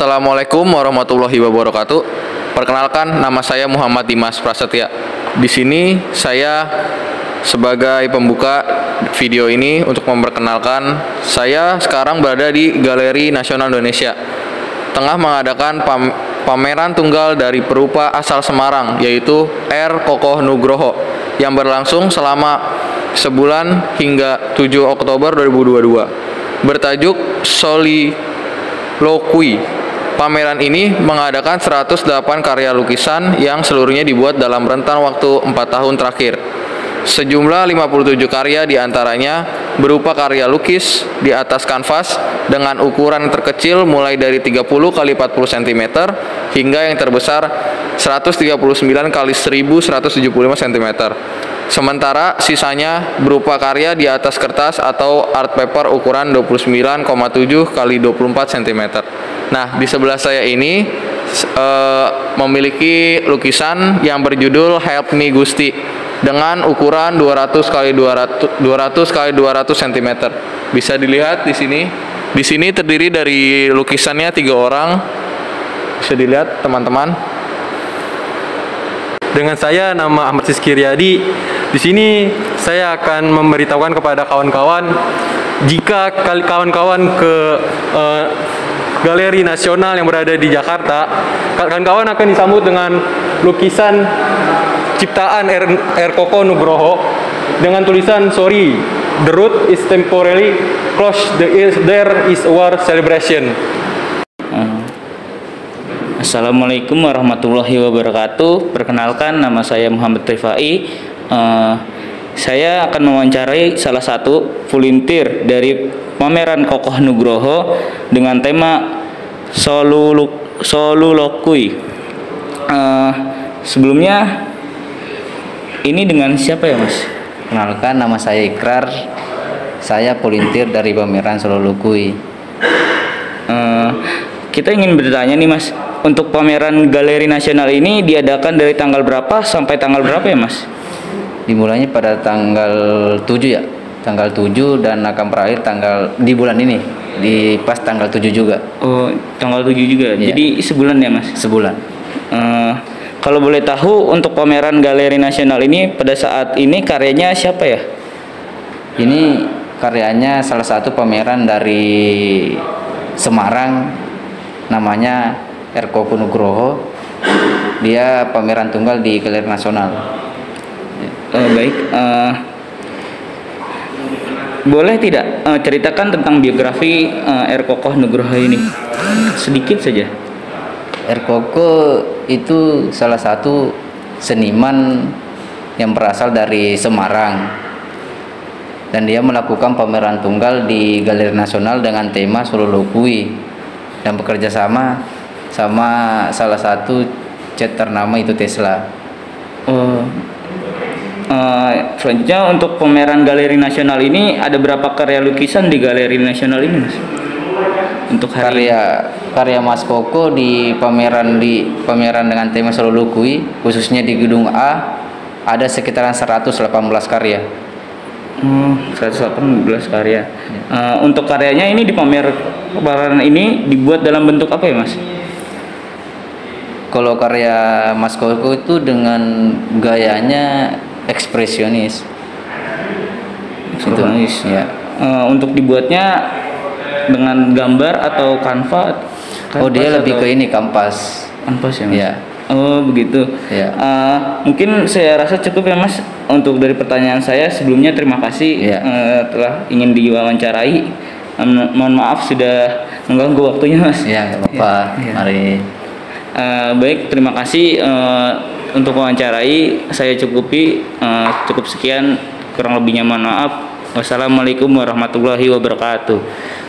Assalamualaikum warahmatullahi wabarakatuh. Perkenalkan, nama saya Muhammad Dimas Prasetya. Di sini saya sebagai pembuka video ini untuk memperkenalkan, saya sekarang berada di Galeri Nasional Indonesia, tengah mengadakan pameran tunggal dari perupa asal Semarang, yaitu R. Kokoh Nugroho, yang berlangsung selama sebulan hingga 7 Oktober 2022, bertajuk Soliloquy. Pameran ini mengadakan 108 karya lukisan yang seluruhnya dibuat dalam rentan waktu 4 tahun terakhir. Sejumlah 57 karya diantaranya berupa karya lukis di atas kanvas dengan ukuran terkecil mulai dari 30 x 40 cm hingga yang terbesar 139 x 1175 cm. Sementara sisanya berupa karya di atas kertas atau art paper ukuran 29,7 x 24 cm. Nah, di sebelah saya ini memiliki lukisan yang berjudul Help Me Gusti dengan ukuran 200 x 200 cm. Bisa dilihat di sini. Di sini terdiri dari lukisannya 3 orang. Bisa dilihat teman-teman. Dengan saya, nama Ahmad Rizky Riyadi. Di sini saya akan memberitahukan kepada kawan-kawan, jika kawan-kawan ke Galeri Nasional yang berada di Jakarta, kawan-kawan akan disambut dengan lukisan ciptaan R. Kokoh Nugroho dengan tulisan "Sorry, the road is temporarily closed. There is a war celebration." Assalamualaikum warahmatullahi wabarakatuh. Perkenalkan, nama saya Muhammad Rifai. Saya akan mewawancarai salah satu volunteer dari pameran Kokoh Nugroho dengan tema Soliloquy. Sebelumnya, ini dengan siapa ya, Mas? Kenalkan, nama saya Ikrar. Saya volunteer dari pameran Soliloquy. Kita ingin bertanya nih, Mas. Untuk pameran Galeri Nasional ini diadakan dari tanggal berapa sampai tanggal berapa ya, Mas? Dimulainya pada tanggal 7 ya. Tanggal 7 dan akan berakhir di bulan ini. Di pas tanggal 7 juga. Oh, tanggal 7 juga. Iya. Jadi sebulan ya, Mas? Sebulan. Kalau boleh tahu, untuk pameran Galeri Nasional ini pada saat ini karyanya siapa ya? Ini karyanya salah satu pameran dari Semarang, namanya R. Kokoh Nugroho. Dia pameran tunggal di Galeri Nasional. Baik. Boleh tidak ceritakan tentang biografi R. Kokoh Nugroho ini? Sedikit saja. R. Kokoh itu salah satu seniman yang berasal dari Semarang, dan dia melakukan pameran tunggal di Galeri Nasional dengan tema Soliloquy dan bekerja sama salah satu cat ternama itu Tesla. Selanjutnya, untuk pameran Galeri Nasional ini ada berapa karya lukisan di Galeri Nasional ini, Mas? Untuk karya Mas Kokoh di pameran dengan tema Soliloquy, khususnya di gedung A, ada sekitaran 118 karya. 118 karya. Untuk karyanya ini di pameran ini dibuat dalam bentuk apa ya, Mas? Kalau karya Mas Kokoh itu dengan gayanya ekspresionis. Ekspresionis. Ya. Untuk dibuatnya dengan gambar atau kanvas? Oh, dia lebih ke ini, kanvas. Kanvas ya, Mas? Ya. Oh, begitu. Ya. Mungkin saya rasa cukup ya, Mas, untuk dari pertanyaan saya. Sebelumnya terima kasih telah ingin diwawancarai. Mohon maaf sudah mengganggu waktunya, Mas. Ya, nggak apa-apa. Ya. Mari. Baik, terima kasih untuk wawancarai. Saya cukup sekian, kurang lebihnya mohon maaf. Wassalamualaikum warahmatullahi wabarakatuh.